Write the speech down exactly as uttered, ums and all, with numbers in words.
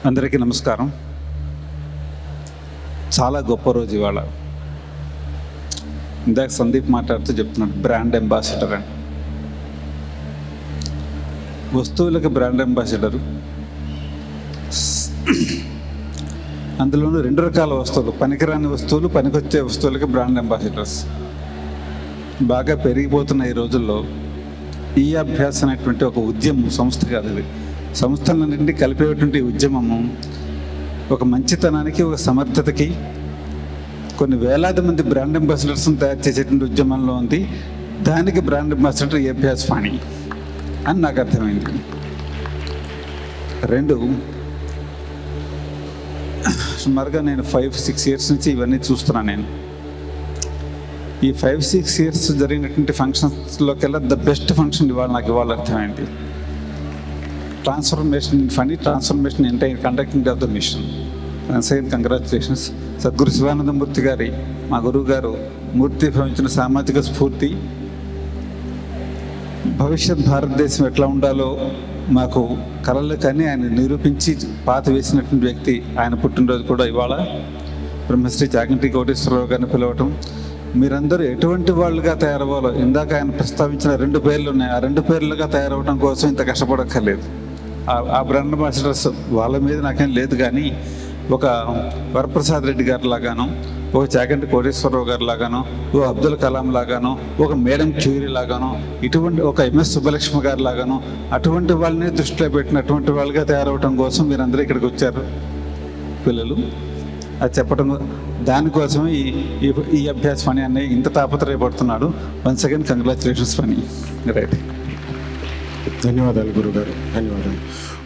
అందరికీ నమస్కారం. చాలా గొప్ప రోజు ఇవాళ. ఇందాక సందీప్ మాట్లాడుతూ చెప్తున్నాడు బ్రాండ్ అంబాసిడర్ అని. వస్తువులకు బ్రాండ్ అంబాసిడరు, అందులోనూ రెండు రకాల వస్తువులు, పనికిరాని వస్తువులు, పనికొచ్చే వస్తువులకి బ్రాండ్ అంబాసిడర్స్ బాగా పెరిగిపోతున్న ఈ రోజుల్లో ఈ అభ్యాసం అనేటువంటి ఒక ఉద్యమం, సంస్థ కాదు ఇది, సంస్థలన్నింటినీ కలిపేటువంటి ఉద్యమము ఒక మంచితనానికి, ఒక సమర్థతకి కొన్ని వేలాది మంది బ్రాండ్ అంబాసిడర్స్ని తయారు చేసేటువంటి ఉద్యమంలో ఉంది. దానికి బ్రాండ్ అంబాసిడర్ ఏబిఎస్ ఫణి అని నాకు అర్థమైంది. రెండు, సుమారుగా నేను ఫైవ్ సిక్స్ ఇయర్స్ నుంచి ఇవన్నీ చూస్తున్నాను. నేను ఈ ఫైవ్ సిక్స్ ఇయర్స్ జరిగినటువంటి ఫంక్షన్స్లోకెల్లా ద బెస్ట్ ఫంక్షన్ ఇవాళ నాకు ఇవాళ అర్థమైంది. Transformation fund, transformation entire conducting of the mission. Second, congratulations. Sadguru Sivanandamurthy గారి, మా గురువు గారు మూర్తి భవించిన సామాజిక స్ఫూర్తి, భవిష్యత్ భారతదేశం ఎట్లా ఉండాలో మాకు కళలు కానీ ఆయన నిరూపించి పాత వేసినటువంటి వ్యక్తి. ఆయన పుట్టినరోజు కూడా ఇవాళ. బ్రహ్మశ్రీ చాగంటి కోటేశ్వరరావు గారిని పిలవటం, మీరందరూ ఎటువంటి వాళ్ళుగా తయారవ్వాలో, ఇందాక ఆయన ప్రస్తావించిన రెండు పేర్లు ఉన్నాయి, ఆ రెండు పేర్లుగా తయారవడం కోసం ఇంత కష్టపడక్కర్లేదు. ఆ బ్రాండ్ అంబాసిడర్స్ వాళ్ళ మీద నాకేం లేదు, కానీ ఒక వరప్రసాద్ రెడ్డి గారి లాగాను, ఒక చాగంటి కోటేశ్వరరావు గారి లాగాను, ఒక అబ్దుల్ కలాం లాగాను, ఒక మేడం క్యూరీ లాగాను, ఇటువంటి ఒక ఎంఎస్ సుబ్బలక్ష్మి గారి లాగాను, అటువంటి వాళ్ళని దృష్టిలో పెట్టినటువంటి వాళ్ళుగా తయారవడం కోసం మీరందరూ ఇక్కడికి వచ్చారు పిల్లలు. అది చెప్పడం, దానికోసమే ఈ ఈ అభ్యాస ఫణి అనే ఇంత తాపత్రయపడుతున్నాడు. Once again congratulations Phani. Right. ధన్యవాదాలు గురుగారు, ధన్యవాదాలు.